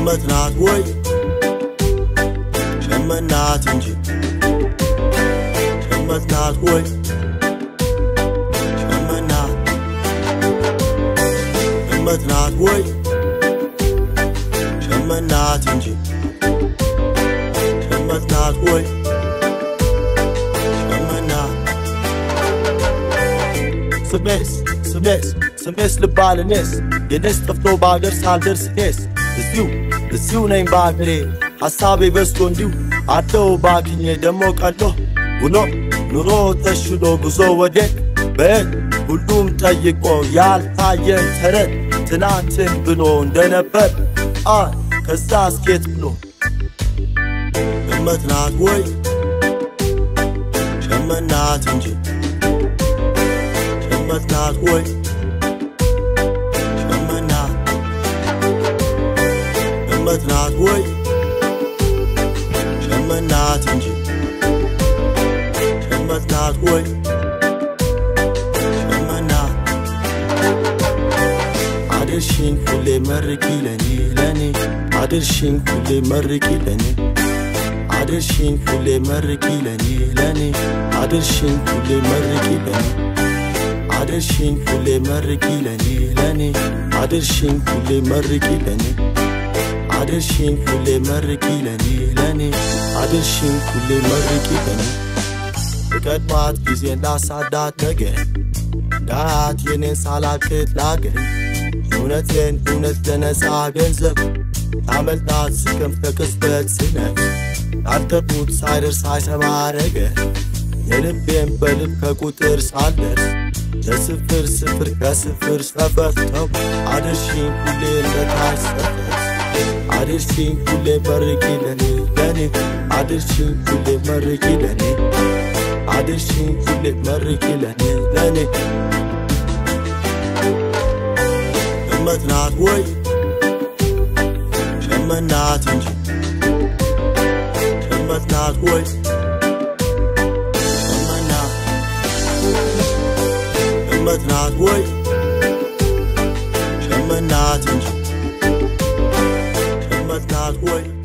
እመትናት ወይ ሸመናት እንጂ እመትናት ወይ ሸመናት እመትናት ወይ ሸመናት እንጂ እመትናት ወይ ሸመናት ስሜስ ልባልኔስ የኔስ ጠፍቶ ባገር ሳልደርስ ኔስ እዚሁ ነኝ ባገሬ ሐሳቤ በስቶ እንዲሁ አደው ባክኜ ደሞ ቀሎ ውሎ ኑሮ ተሽሎ ጉዞ ወዴት በየት ሁሉም ጠይቆ ያልታየን ተረት ትናንትን ብሎ እንደነበር ከዛ እስኬት ብሎ እመትናት ወይ ሸመናት እንጂ እመትናት ወይ ሸመናት እመትናት ወይ ሸመናት እንጂ እመትናት ወይ ሸመናት አድርሽኝ ሁሌ መርቂ ለኔ አድርሽኝ ሁሌ መርቂ ለኔ አድርሽኝ ሁሌ መርቂ ለኔ አድርሽኝ ሁሌ መርቂ ለኔ አድርሽኝ ሁሌ መርቂ ለኔ አድርሽኝ ሁሌ መርቂ ለኔ አድርሽኝ ሁሌ መርቂ ለኔ አድርሽኝ ሁሌ መርቂ ለኔ በቀድማት ጊዜ እንዳሳዳት ነገር ዳት የኔን ሳላቅት ላገኝ እውነቴን እውነት ለነፃ ገንዘብ ታመልጣት ስቅም ከቅጽበት ስነፍ አልተቁት ሳይደርስ ሳይሰማ ነገር የልቤን በልብ ከቁጥር ሳልደርስ ለስፍር ስፍር ከስፍር ሰፈር ተው አድርሽኝ ሁሌ እንደታች ሰፈር አድርሽኝ ሁሌ መርቂ ለኔ አድርሽኝ ሁሌ መርቂ ለኔ አድርሽኝ ሁሌ መርቂ ለኔ እመትናት ወይ ሸመናት እንጂ እመትናት ወይ ሸመናት እመትናት ወይ ሸመናት እንጂ እመትናት ወይ